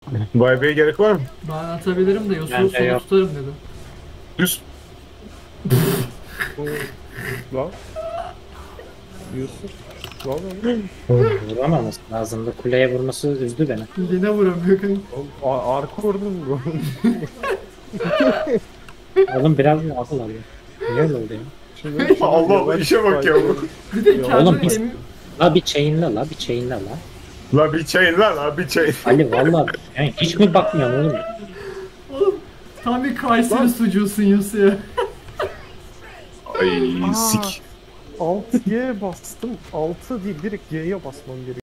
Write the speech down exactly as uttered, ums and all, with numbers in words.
Bay B'ye gerek var mı? Ben atabilirim de Yasuo Bence solo yok. tutarım dedim. Düz. Lan. Yusuf. Lan oğlum. Vuramaması lazımdı. Kuleye vurması üzdü beni. Yine vuramıyor kanka. Oğlum, a- Arka vurdun bu. Oğlum biraz akıl alıyor. Niye öyle oldu ya? Şimdi Allah Allah, işe bak ya bu. Bir de Oğlum kendini biz- emin... La bir chain'le la bir chain'le la. La bir çayın lan la bir çayın. Ali valla yani hiç mi bakmıyorsun oğlum? Oğlum tam bir Kayseri sucuğusun Yasuo'ya. Ay Aa. sik. Alt G bastım. altı değil direkt G'ye basmam gerekiyor.